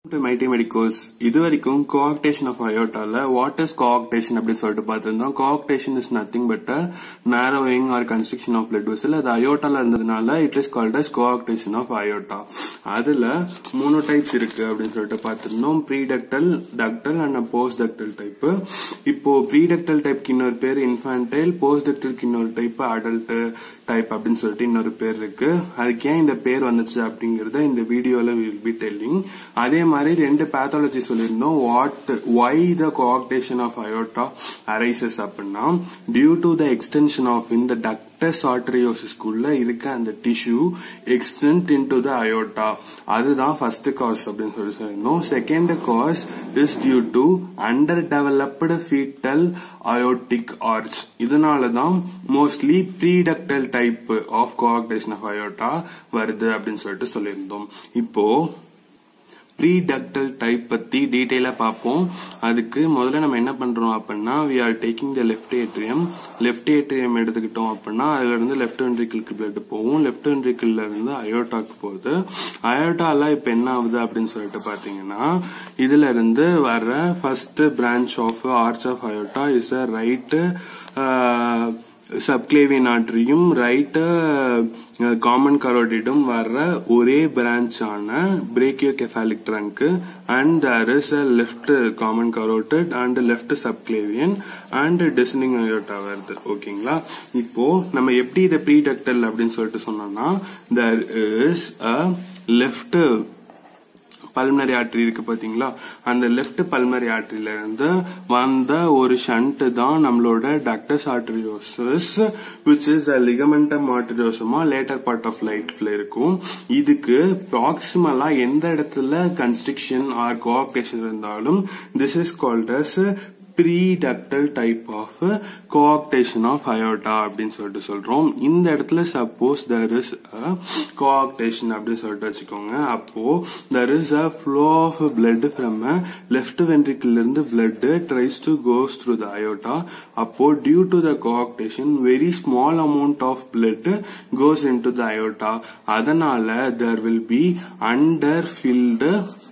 To Mighty Medicos, இதுவரைக்கும் coarctation of aorta what is coarctation அப்படின்னு சொல்லிட்டு பார்த்திருந்தோம். Coarctation is nothing but a narrowing or constriction of blood vessel. அது aortaல இருந்ததுனால it is called as coarctation of aorta. அதுல மூணு types இருக்கு அப்படின்னு சொல்லிட்டு பார்த்திருந்தோம். Preductal, ductal and postductal type. இப்போ preductal type இன்னொரு பேர் infantile, postductal இன்னொரு டைப் adult டைப் அப்படின்னு சொல்லிட்டு இன்னொரு பேர் இருக்கு. அதுக்கு ஏன் இந்த பேர் வந்துச்சு அப்படிங்கறத இந்த வீடியோல we will be telling. அதே மாதிரி ரெண்டு pathology சொல்லிருந்தோம். Why the coarctation of aorta arises அப்படின்னா due to the extension of in the ductus arteriosus குள்ள இருக்க அந்த tissue extend into the aorta. அதுதான் first cause அப்படின்னு சொல்லி சொல்லிருந்தோம். Second cause is due to underdeveloped fetal aortic arch. இதனாலதான் mostly preductal type of coarctation of aorta வருது அப்படின்னு சொல்லிட்டு சொல்லியிருந்தோம். இப்போ preductal type பத்தி டீடைலா பார்ப்போம். அதுக்கு முதல்ல நம்ம என்ன பண்றோம் அப்படின்னா we are taking the left atrium எடுத்துக்கிட்டோம் அப்படின்னா அதுல இருந்து left ventricle blood போகும். left ventricle இருந்து aortaக்கு போகுது. aortaல இப்ப என்ன ஆகுது அப்படின்னு சொல்லிட்டு பாத்தீங்கன்னா இதுல இருந்து வர்ற first branch of arch of aorta is a right subclavian arterium, right common carotidum வர்ற ஒரே பிரான்ச் ஆன brachiocephalic trunk and there is a left common carotid and left subclavian and descending aorta வருது. ஓகேங்களா? இப்போ நம்ம எப்படி இத preductal அப்படின்னு சொல்லிட்டு சொன்னோம்னா there is a left pulmonary artery இருக்கு பாத்தீங்களா, அந்த left pulmonary arteryல இருந்து வந்த ஒரு shunt தான் நம்மளோட ductus arteriosus which is a ligamentum arteriosum later part of lifeல இருக்கும். இதுக்கு proximally எந்த இடத்துல constriction or coarctation இருந்தாலும் this is called as preductal type of coarctation of aorta அப்படின்னு சொல்லிட்டு சொல்றோம். இந்த இடத்துல suppose there is a coarctation அப்படின்னு சொல்லிட்டு வச்சுக்கோங்க. அப்போ there is a flow of blood from left ventricle இருந்து blood tries to goes through the aorta. அப்போ due to the coarctation very small amount of blood goes into the aorta. அதனால there will be underfilled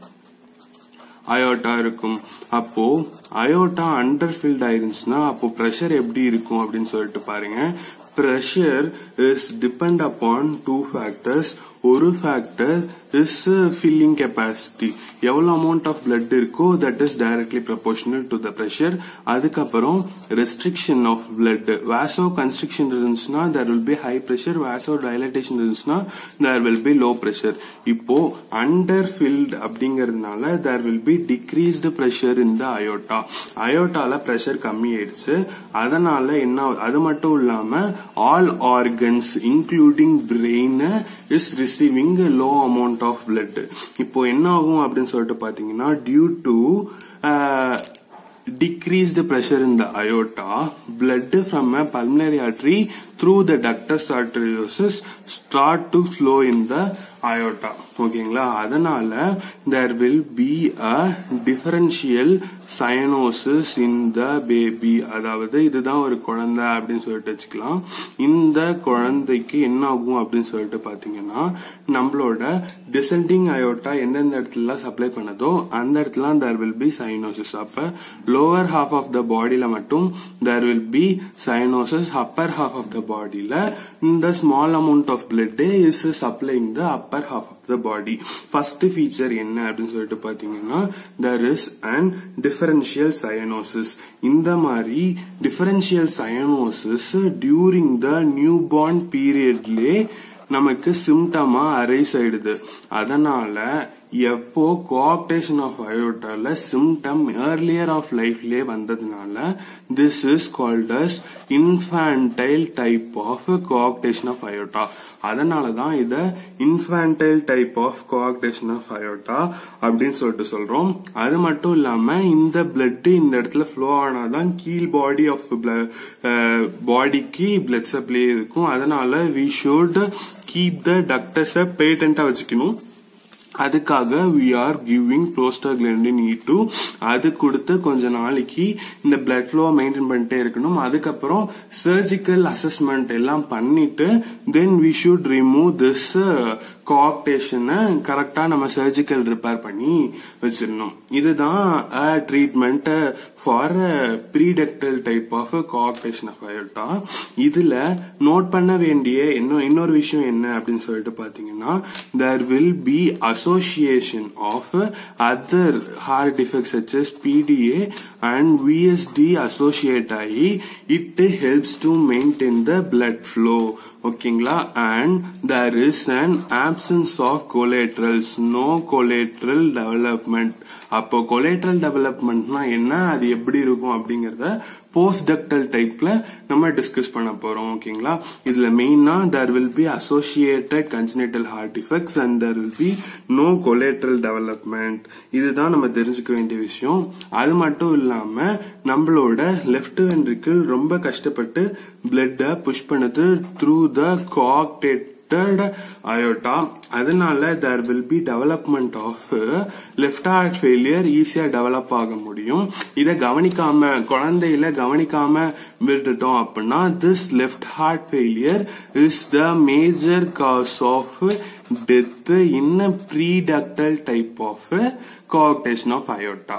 aorta இருக்கும். அப்போ aorta underfilled ஆயிருந்துச்சுன்னா அப்போ pressure எப்படி இருக்கும் அப்படின்னு சொல்லிட்டு பாருங்க. Pressure is depend upon two factors. ஒரு factor is filling capacity. எவ்வளவு amount of blood இருக்கோ that is directly proportional to the pressure. அதுக்கப்புறம் restriction of blood. vasoconstriction இருந்துச்சுன்னா there will be high pressure. vasodilatation இருந்துச்சுன்னா there will be low pressure. இப்போ underfilled அப்படிங்கறதுனால there will be decreased pressure in the aorta. aortaல pressure கம்மி ஆயிடுச்சு. அதனால என்ன, அது மட்டும் இல்லாம all organs including brain is receiving a low amount of blood. இப்போ என்ன ஆகும் அப்படின்னு சொல்லிட்டு பாத்தீங்கன்னா due to decreased pressure in the aorta, blood from a pulmonary artery through the ductus arteriosus start to flow in the aorta. ஓகேங்களா? அதனால there will be a differential cyanosis in the baby. அதாவது இதுதான் ஒரு குழந்தை அப்படின்னு சொல்லிட்டு வச்சுக்கலாம். இந்த குழந்தைக்கு என்ன ஆகும் அப்படின்னு சொல்லிட்டு பாத்தீங்கன்னா நம்மளோட descending aorta எந்தெந்த இடத்துல சப்ளை பண்ணதோ அந்த இடத்துல there will be cyanosis. அப்ப lower half of the bodyல மட்டும் there will be cyanosis. upper half of the bodyல இந்த small amount of blood is supplying the upper half of the body. First feature என்ன அப்படின்னு சொல்லிட்டு பாத்தீங்கன்னா there is an differential cyanosis. இந்த மாதிரி differential cyanosis during the newborn periodலே நமக்கு சிம்டமா arise ஆயிடுது. அதனால எப்போ coarctation of aorta symptom earlier of lifeலே வந்ததுனால this is called as infantile type of coarctation of aorta. அதனாலதான் இத infantile type of coarctation of aorta அப்படின்னு சொல்லிட்டு சொல்றோம். அது மட்டும் இல்லாம இந்த blood இந்த இடத்துல flow ஆனாதான் கீழ் பாடி ஆஃப் பாடிக்கு blood supply இருக்கும். அதனால we should keep the ductus patent வச்சுக்கணும். அதுக்காக we are giving prostaglandin E2. அது கொடுத்து கொஞ்ச நாளைக்கு இந்த blood flow மெயின்டைன் பண்ணிட்டே இருக்கணும். அதுக்கப்புறம் surgical assessment எல்லாம் பண்ணிட்டு then we should remove this கோஆக்டேஷனை கரெக்டா நம்ம சர்ஜிக்கல் ரிப்பேர் பண்ணி வச்சிடணும். இதுதான் treatment for preductal type of coarctation of aorta. இதுல நோட் பண்ண வேண்டிய இன்னொரு விஷயம் என்ன அப்படின்னு சொல்லிட்டு பாத்தீங்கன்னா, there will be association of other heart defects such as PDA and VSD associate ஆகி it helps to maintain the blood flow. ஓகேங்களா? and there is an absence of collaterals, no collateral development. அப்போ collateral developmentனா என்ன, அது எப்படி இருக்கும் அப்படிங்கறத post ductal டைப்ல நம்ம டிஸ்கஸ் பண்ண போறோம். ஓகேங்களா? இதுல மெயினா there will be associated congenital heart defects and there will be no collateral development. இதுதான் நம்ம தெரிஞ்சுக்க வேண்டிய விஷயம். அது மட்டும் இல்லாம நம்மளோட லெஃப்ட் வென்ட்ரிக்கிள் ரொம்ப கஷ்டப்பட்டு பிளட் புஷ் பண்ணுது த்ரூ த கோஆக்டேட் aorta. அதனால there will be development of left heart failure ஈஸியா டெவலப் ஆக முடியும். இத கவனிக்காம குழந்தையில கவனிக்காம விட்டுட்டோம் அப்படின்னா this left heart failure is the major cause of death in a preductal type of coarctation of aorta.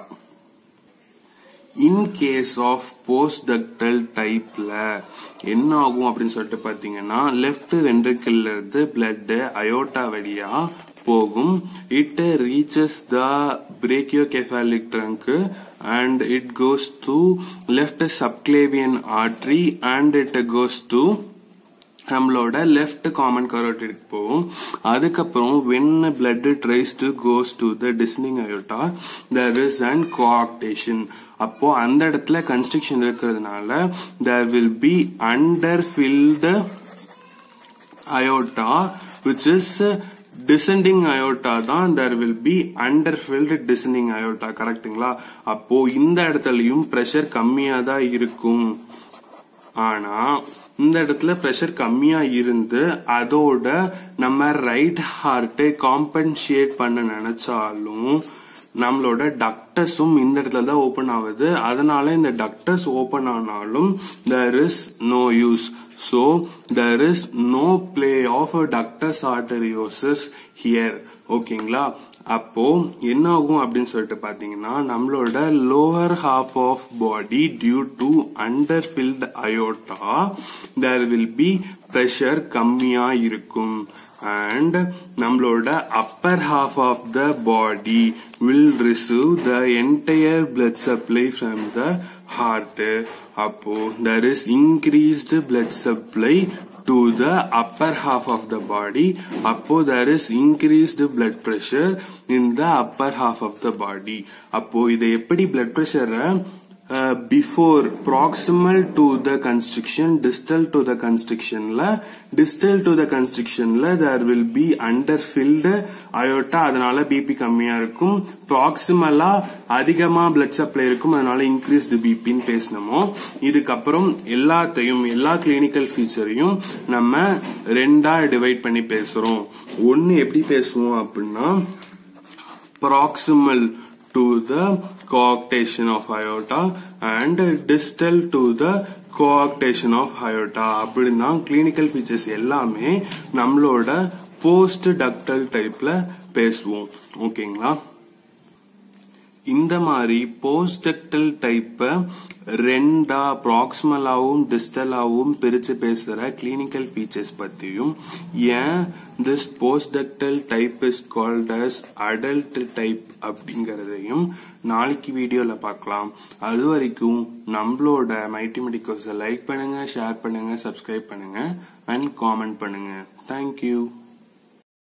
In case of postductal typeல என்ன ஆகும் அப்படின்னு சொல்லிட்டு பாத்தீங்கன்னா, லெஃப்ட் வென்ட்ரிக்கிள்ல இருந்து பிளட் அயோட்டா வழியா போகும். It reaches the brachiocephalic trunk and it goes to left subclavian artery and it goes to நம்மளோட left common carotid போகும். அதுக்கப்புறம் when blood tries to goes to the descending aorta, there is an coarctation. அப்போ அந்த இடத்துல constriction இருக்கிறதுனால there will be underfilled aorta which is descending aorta தான் there will be underfilled descending aorta. கரெக்ட்டுங்களா? அப்போ இந்த இடத்துலயும் பிரஷர் கம்மியா தான் இருக்கும். ஆனா இந்த இடத்துல பிரஷர் கம்மியா இருந்து அதோட நம்ம ரைட் ஹார்ட் காம்பன்சேட் பண்ண நினைச்சாலும் நம்மளோட டக்டஸும் இந்த இடத்துல தான் ஓபன் ஆகுது. அதனால இந்த டக்டஸ் ஓபன் ஆனாலும் there is no use. So there is no play of ductus arteriosus here. ஓகேங்களா? அப்போ என்ன ஆகும் அப்படின்னு சொல்லிட்டு பாத்தீங்கன்னா, நம்மளோட lower half of body due to underfilled aorta there will be pressure கம்மியா இருக்கும். and நம்மளோட upper half of the body will receive the entire blood supply from the heart. அப்போ there is increased blood supply to the upper half of the body. அப்போ there is increased blood pressure in the upper half of the body. அப்போ இதை எப்படி blood pressure before proximal to the constriction, distal to the constriction there will be underfilled aorta, அதனால BP கம்மியா இருக்கும். ப்ராக்சிமலா அதிகமா blood supply இருக்கும், அதனால increased பிபின்னு பேசணுமோ. இதுக்கப்புறம் எல்லா கிளினிக்கல் ஃபீச்சரையும் நம்ம ரெண்டா டிவைட் பண்ணி பேசுறோம். ஒன்னு எப்படி பேசுவோம் அப்படின்னா, proximal to the coarctation of aorta and distal to the coarctation of aorta. அப்படின்னா கிளினிக்கல் ஃபீச்சர்ஸ் எல்லாமே நம்மளோட போஸ்ட் டக்டல் டைப்ல பேசுவோம். ஓகேங்களா? இந்த மாதிரி போஸ்ட் டக்டல் டைப்ப ரெண்டா ப்ராக்சிமலாவும் டிஸ்டலாவும் பிரிச்சு பேசுற கிளினிக்கல் ஃபீச்சர்ஸ் பத்தியும், ஏன் this post ductal type is called as adult type அப்படிங்கறதையும் நாளைக்கு வீடியோல பார்க்கலாம். அது வரைக்கும் நம்மளோட மைட்டி மெடிக்கோஸை லைக் பண்ணுங்க, ஷேர் பண்ணுங்க, சப்ஸ்கிரைப் பண்ணுங்க அண்ட் காமெண்ட் பண்ணுங்க. தேங்க்யூ.